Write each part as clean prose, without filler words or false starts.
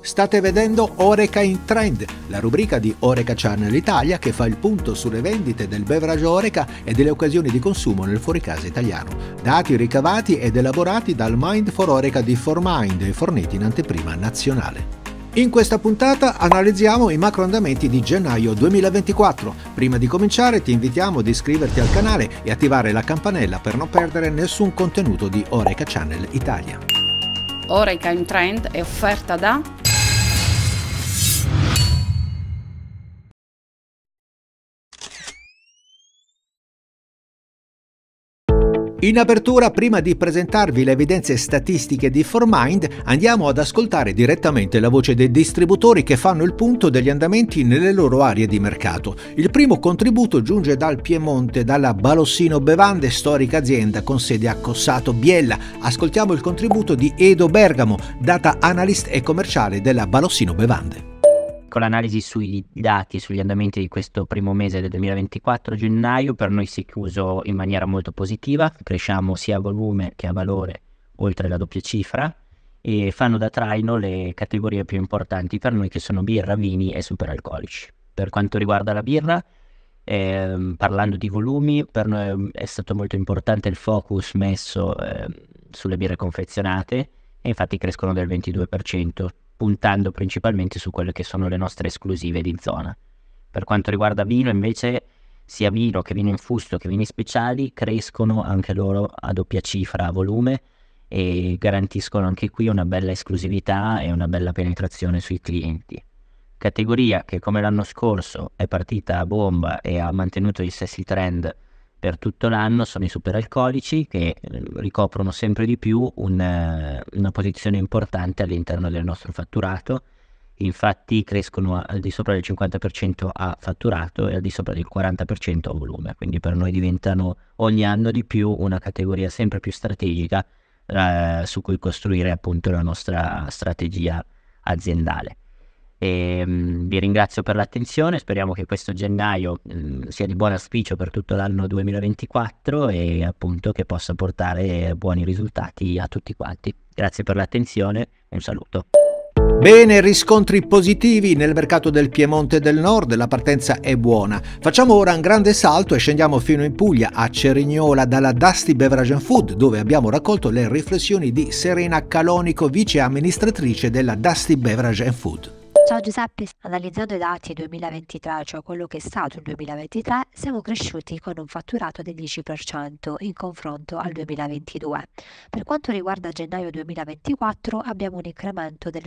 State vedendo Horeca in Trend, la rubrica di Horeca Channel Italia che fa il punto sulle vendite del beverage Horeca e delle occasioni di consumo nel fuoricasa italiano. Dati ricavati ed elaborati dal Mind for Horeca di ForMind e forniti in anteprima nazionale. In questa puntata analizziamo i macro andamenti di gennaio 2024. Prima di cominciare ti invitiamo ad iscriverti al canale e attivare la campanella per non perdere nessun contenuto di Horeca Channel Italia. Horeca in Trend è offerta da In apertura, prima di presentarvi le evidenze statistiche di ForMind, andiamo ad ascoltare direttamente la voce dei distributori che fanno il punto degli andamenti nelle loro aree di mercato. Il primo contributo giunge dal Piemonte, dalla Balossino Bevande, storica azienda con sede a Cossato Biella. Ascoltiamo il contributo di Edo Bergamo, data analyst e commerciale della Balossino Bevande. Con l'analisi sui dati e sugli andamenti di questo primo mese del 2024, gennaio, per noi si è chiuso in maniera molto positiva, cresciamo sia a volume che a valore oltre la doppia cifra e fanno da traino le categorie più importanti per noi che sono birra, vini e superalcolici. Per quanto riguarda la birra, parlando di volumi, per noi è stato molto importante il focus messo sulle birre confezionate e infatti crescono del 22%. Puntando principalmente su quelle che sono le nostre esclusive di zona. Per quanto riguarda vino, invece, sia vino che vino infusto che vini speciali crescono anche loro a doppia cifra a volume e garantiscono anche qui una bella esclusività e una bella penetrazione sui clienti. Categoria che come l'anno scorso è partita a bomba e ha mantenuto gli stessi trend per tutto l'anno sono i superalcolici che ricoprono sempre di più una posizione importante all'interno del nostro fatturato. Infatti crescono al di sopra del 50% a fatturato e al di sopra del 40% a volume, quindi per noi diventano ogni anno di più una categoria sempre più strategica su cui costruire appunto la nostra strategia aziendale. Vi ringrazio per l'attenzione, speriamo che questo gennaio sia di buon auspicio per tutto l'anno 2024 e appunto che possa portare buoni risultati a tutti quanti. Grazie per l'attenzione, un saluto. Bene, riscontri positivi nel mercato del Piemonte del Nord, la partenza è buona. Facciamo ora un grande salto e scendiamo fino in Puglia, a Cerignola, dalla Dusty Beverage Food, dove abbiamo raccolto le riflessioni di Serena Calonico, vice amministratrice della Dusty Beverage Food. Ciao Giuseppe, analizzando i dati 2023, cioè quello che è stato il 2023, siamo cresciuti con un fatturato del 10% in confronto al 2022. Per quanto riguarda gennaio 2024 abbiamo un incremento del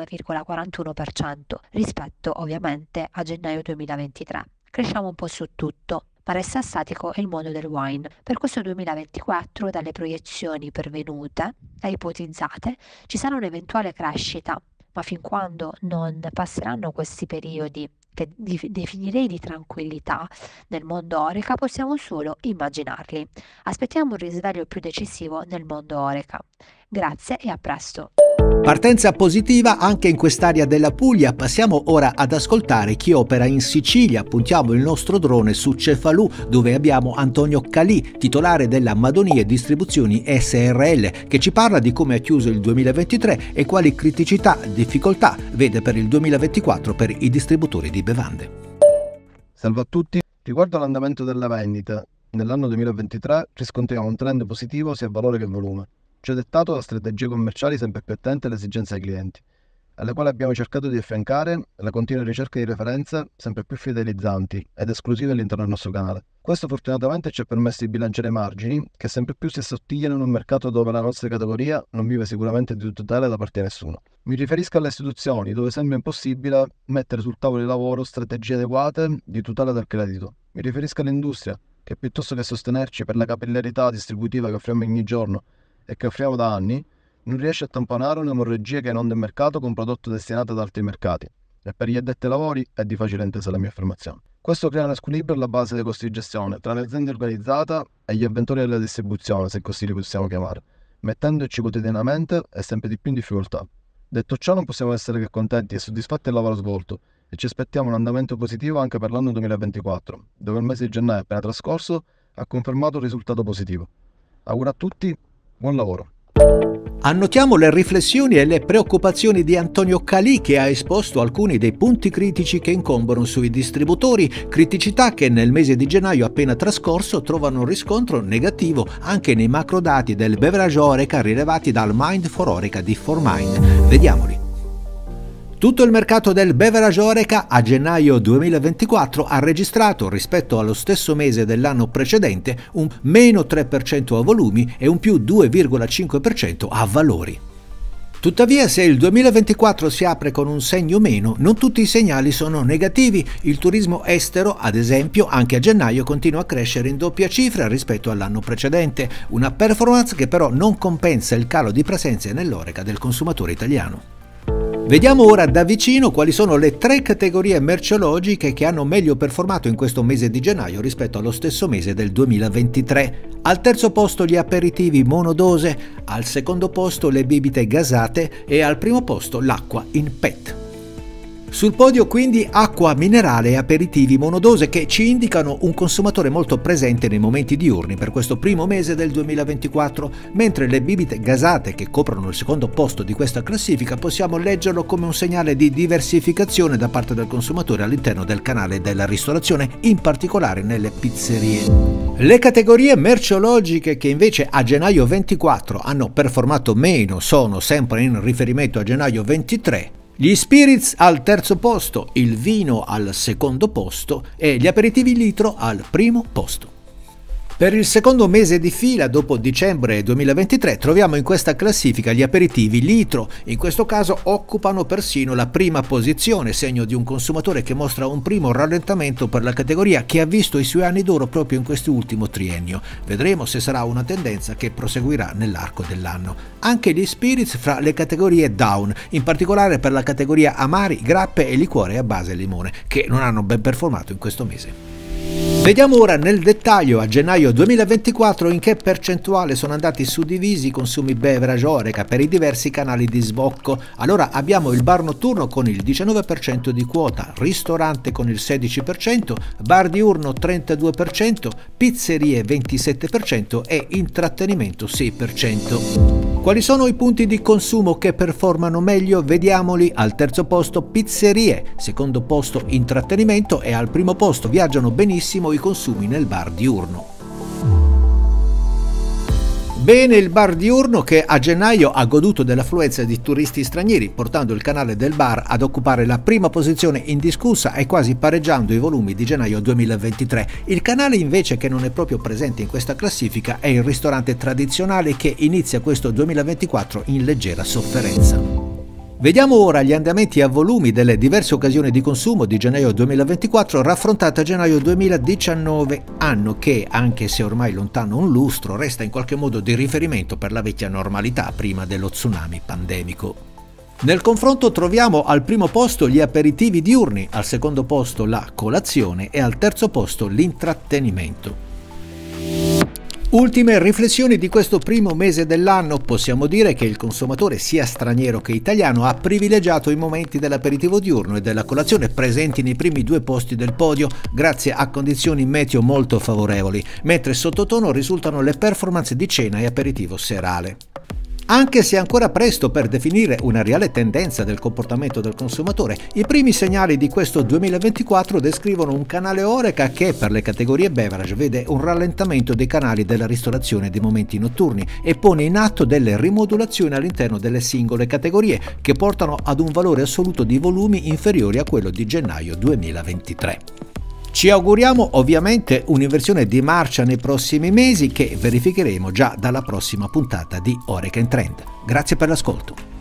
29,41% rispetto ovviamente a gennaio 2023. Cresciamo un po' su tutto, ma resta statico il mondo del wine. Per questo 2024, dalle proiezioni pervenute e ipotizzate, ci sarà un'eventuale crescita, ma fin quando non passeranno questi periodi che definirei di tranquillità nel mondo Horeca, possiamo solo immaginarli. Aspettiamo un risveglio più decisivo nel mondo Horeca. Grazie e a presto. Partenza positiva anche in quest'area della Puglia. Passiamo ora ad ascoltare chi opera in Sicilia. Puntiamo il nostro drone su Cefalù, dove abbiamo Antonio Calì, titolare della Madonie Distribuzioni SRL, che ci parla di come ha chiuso il 2023 e quali criticità e difficoltà vede per il 2024 per i distributori di bevande. Salve a tutti. Riguardo all'andamento della vendita, nell'anno 2023 riscontriamo un trend positivo sia a valore che a volume. Ci è dettato da strategie commerciali sempre più attente alle esigenze dei clienti, alle quali abbiamo cercato di affiancare la continua ricerca di referenze sempre più fidelizzanti ed esclusive all'interno del nostro canale. Questo fortunatamente ci ha permesso di bilanciare i margini che sempre più si assottigliano in un mercato dove la nostra categoria non vive sicuramente di tutela da parte di nessuno. Mi riferisco alle istituzioni dove sembra impossibile mettere sul tavolo di lavoro strategie adeguate di tutela del credito. Mi riferisco all'industria che piuttosto che sostenerci per la capillarità distributiva che offriamo ogni giorno e che offriamo da anni, non riesce a tamponare un'emorragia che inonda il mercato con un prodotto destinato ad altri mercati. E per gli addetti ai lavori è di facile intesa la mia affermazione. Questo crea uno squilibrio alla base dei costi di gestione tra l'azienda organizzata e gli avventori della distribuzione, se così li possiamo chiamare, mettendoci quotidianamente e sempre di più in difficoltà. Detto ciò, non possiamo essere che contenti e soddisfatti del lavoro svolto e ci aspettiamo un andamento positivo anche per l'anno 2024, dove il mese di gennaio appena trascorso ha confermato un risultato positivo. Auguro a tutti buon lavoro. Annotiamo le riflessioni e le preoccupazioni di Antonio Calì, che ha esposto alcuni dei punti critici che incombono sui distributori, criticità che nel mese di gennaio appena trascorso trovano riscontro negativo anche nei macrodati del beverage Horeca rilevati dal Mind for Horeca di ForMind. Vediamoli. Tutto il mercato del beverage Horeca a gennaio 2024 ha registrato, rispetto allo stesso mese dell'anno precedente, un meno 3% a volumi e un più 2,5% a valori. Tuttavia, se il 2024 si apre con un segno meno, non tutti i segnali sono negativi. Il turismo estero, ad esempio, anche a gennaio continua a crescere in doppia cifra rispetto all'anno precedente, una performance che però non compensa il calo di presenze nell'Horeca del consumatore italiano. Vediamo ora da vicino quali sono le 3 categorie merceologiche che hanno meglio performato in questo mese di gennaio rispetto allo stesso mese del 2023. Al terzo posto gli aperitivi monodose, al secondo posto le bibite gasate e al primo posto l'acqua in PET. Sul podio quindi acqua minerale e aperitivi monodose, che ci indicano un consumatore molto presente nei momenti diurni per questo primo mese del 2024, mentre le bibite gasate, che coprono il secondo posto di questa classifica, possiamo leggerlo come un segnale di diversificazione da parte del consumatore all'interno del canale della ristorazione, in particolare nelle pizzerie. Le categorie merceologiche che invece a gennaio 24 hanno performato meno sono, sempre in riferimento a gennaio 23, gli spirits al terzo posto, il vino al secondo posto e gli aperitivi litro al primo posto. Per il secondo mese di fila, dopo dicembre 2023, troviamo in questa classifica gli aperitivi litro. In questo caso occupano persino la prima posizione, segno di un consumatore che mostra un primo rallentamento per la categoria, che ha visto i suoi anni d'oro proprio in quest'ultimo triennio. Vedremo se sarà una tendenza che proseguirà nell'arco dell'anno. Anche gli spirits fra le categorie down, in particolare per la categoria amari, grappe e liquore a base limone, che non hanno ben performato in questo mese. Vediamo ora nel dettaglio a gennaio 2024 in che percentuale sono andati suddivisi i consumi beverage Horeca per i diversi canali di sbocco. Allora abbiamo il bar notturno con il 19% di quota, ristorante con il 16%, bar diurno 32%, pizzerie 27% e intrattenimento 6%. Quali sono i punti di consumo che performano meglio? Vediamoli. Al terzo posto pizzerie, secondo posto intrattenimento e al primo posto viaggiano benissimo i consumi nel bar diurno. Bene il bar diurno, che a gennaio ha goduto dell'affluenza di turisti stranieri, portando il canale del bar ad occupare la prima posizione indiscussa e quasi pareggiando i volumi di gennaio 2023. Il canale invece che non è proprio presente in questa classifica è il ristorante tradizionale, che inizia questo 2024 in leggera sofferenza. Vediamo ora gli andamenti a volumi delle diverse occasioni di consumo di gennaio 2024 raffrontate a gennaio 2019, anno che, anche se ormai lontano un lustro, resta in qualche modo di riferimento per la vecchia normalità prima dello tsunami pandemico. Nel confronto troviamo al primo posto gli aperitivi diurni, al secondo posto la colazione e al terzo posto l'intrattenimento. Ultime riflessioni di questo primo mese dell'anno. Possiamo dire che il consumatore, sia straniero che italiano, ha privilegiato i momenti dell'aperitivo diurno e della colazione, presenti nei primi 2 posti del podio grazie a condizioni meteo molto favorevoli, mentre sottotono risultano le performance di cena e aperitivo serale. Anche se è ancora presto per definire una reale tendenza del comportamento del consumatore, i primi segnali di questo 2024 descrivono un canale Horeca che, per le categorie beverage, vede un rallentamento dei canali della ristorazione dei momenti notturni e pone in atto delle rimodulazioni all'interno delle singole categorie, che portano ad un valore assoluto di volumi inferiori a quello di gennaio 2023. Ci auguriamo ovviamente un'inversione di marcia nei prossimi mesi, che verificheremo già dalla prossima puntata di Horeca in Trend. Grazie per l'ascolto.